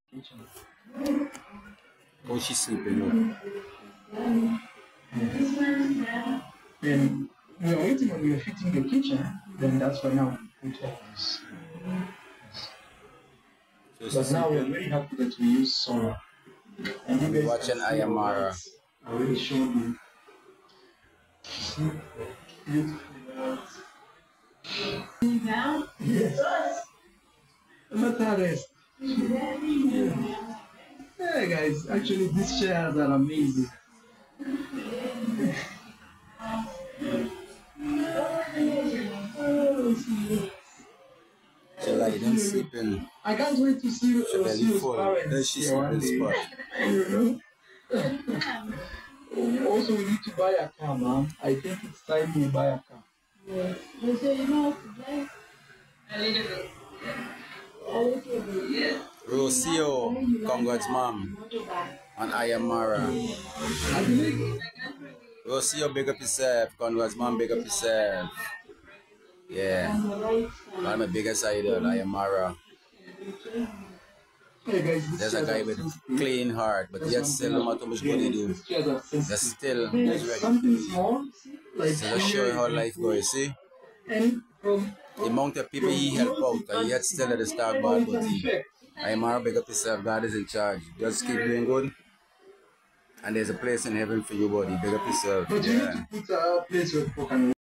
Oh, she's sleeping. Then we are waiting when we are fitting the kitchen, then that's why now we put all this. So But now we're very happy that we use solar. And you guys watching Ayamara. I already showed you. See? Beautiful. Yes. Not rest. Yeah, guys, actually these chairs are amazing. She like them sleeping. I can't wait to see She belly Rosie's full. parents Then she here one sleeping day. spot. You know? Also, we need to buy a car, man. I think it's time we buy a car. Yes. They say you know how to drive. A little bit. A little bit. Yes. Rocio, congrats mom. And Ayamara. I believe Rocio, big up yourself. Congrats mom, big up yourself. Yeah. I'm a biggest idol, Ayamara. hey guys, There's a guy with clean heart, but yet still no matter how much good he do. That's still something small, like still show how life goes, see? and from The amount of people he help out, and yet still at the start bad, but Ayamara, big up yourself, God is in charge. Just keep doing good. And there's a place in heaven for you, buddy. Big up yourself. But you need Yeah. to put a place where people can